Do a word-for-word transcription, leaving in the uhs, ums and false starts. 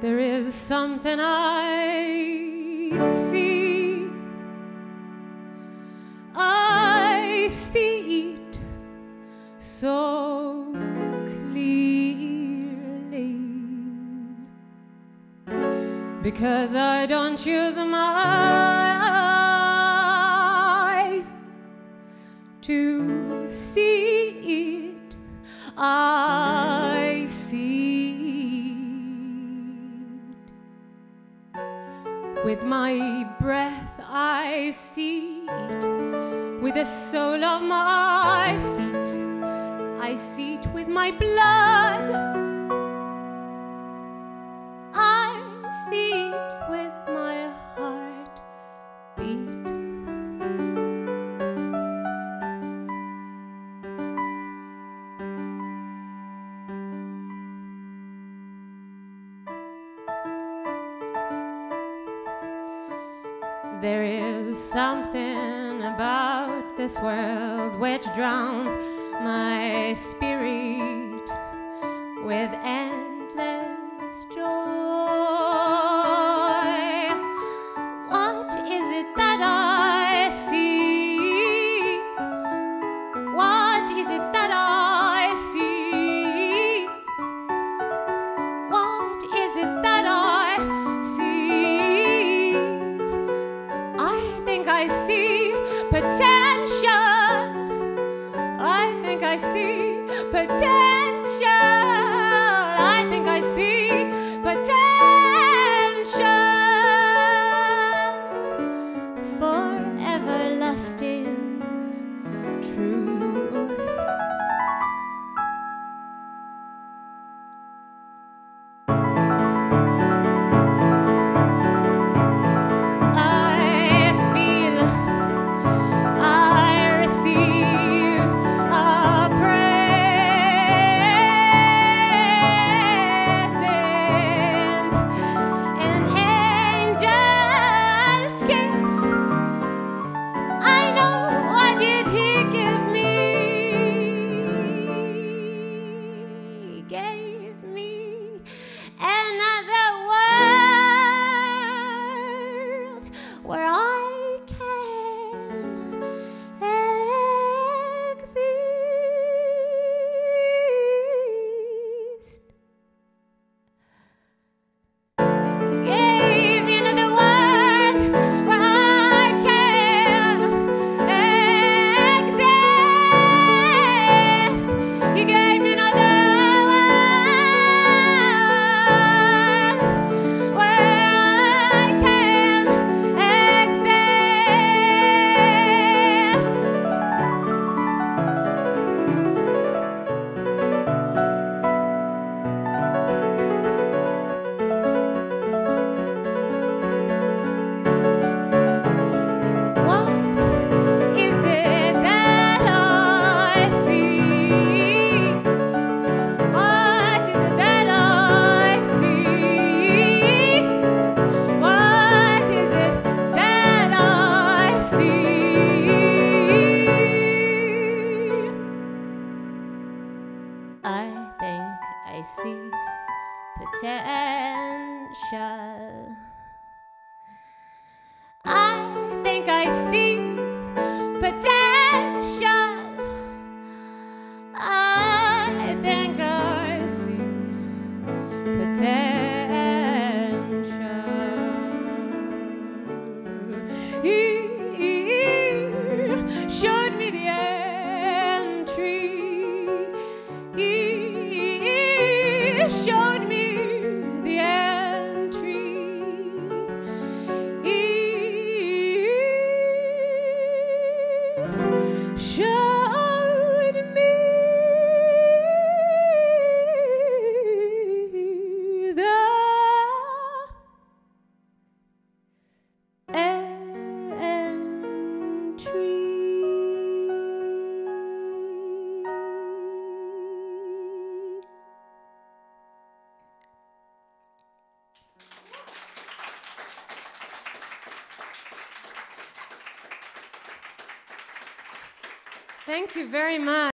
There is something I see. I see it so clearly, because I don't use my eyes to see it. I see it with my breath. I see it with the sole of my feet. I see it with my blood. I see it with my heartbeat. There is something about this world which drowns my spirit with endless joy. What is it that I see? What is it that I see? What is it that I see? I think I see potential. I think I see potential. I think I see potential for everlasting truth. I feel I received a present, an angel's kiss. I know, what did he give me? He gave me another world where I can exist. Gave me another world where I can exist. You gave me another world where I can exist. What is it that I see? What is it that I see? What is it that I see? I think I see potential. I think I see potential. I think I see potential. He showed me the entry. He showed me the entry. He showed me the entry. Thank you very much.